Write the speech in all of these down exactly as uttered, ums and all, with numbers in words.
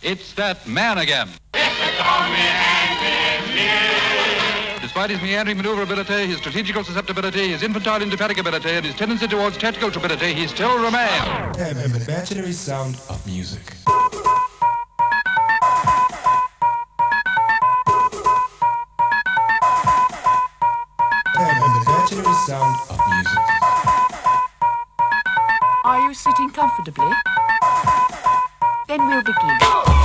It's that man again. Despite his meandering maneuverability, his strategical susceptibility, his infantile indefatigability, and his tendency towards tactical stupidity, he still remains an imaginary sound of music. An imaginary sound of music. Are you sitting comfortably? Then we'll begin.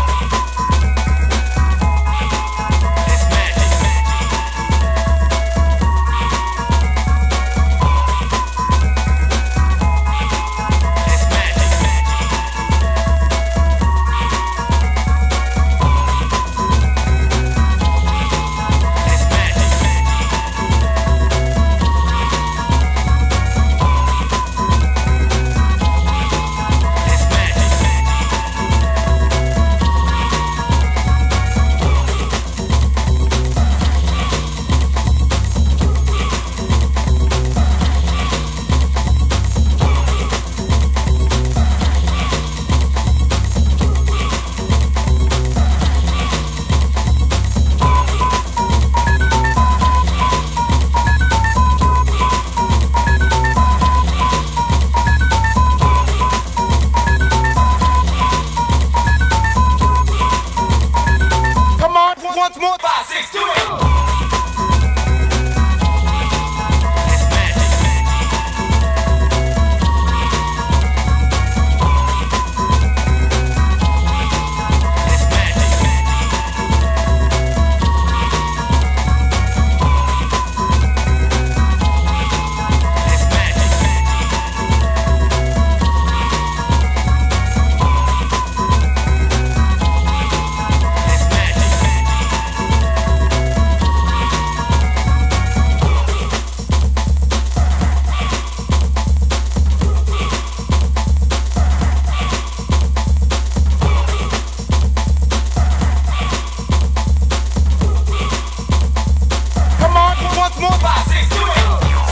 Once more, five, six, do it! More five, six, do it!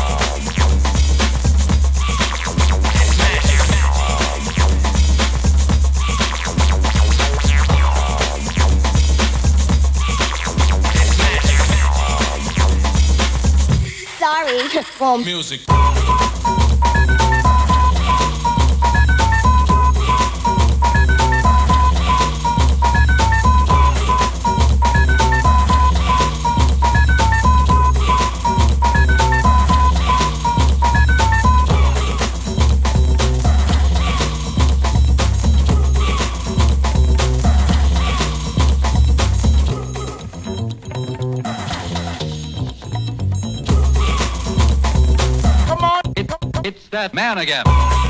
Sorry. Well, Music. It's that man again.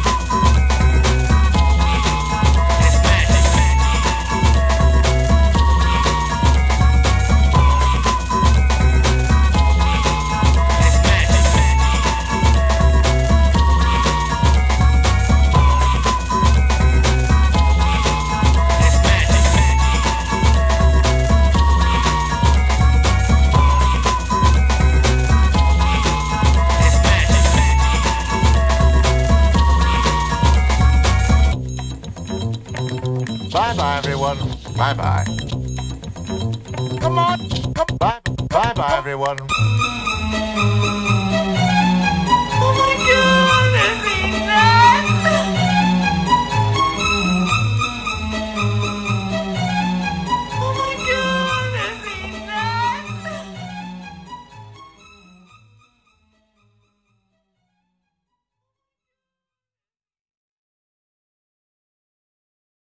Bye-bye, everyone. Bye-bye. Come on, come Bye. Bye-bye, everyone.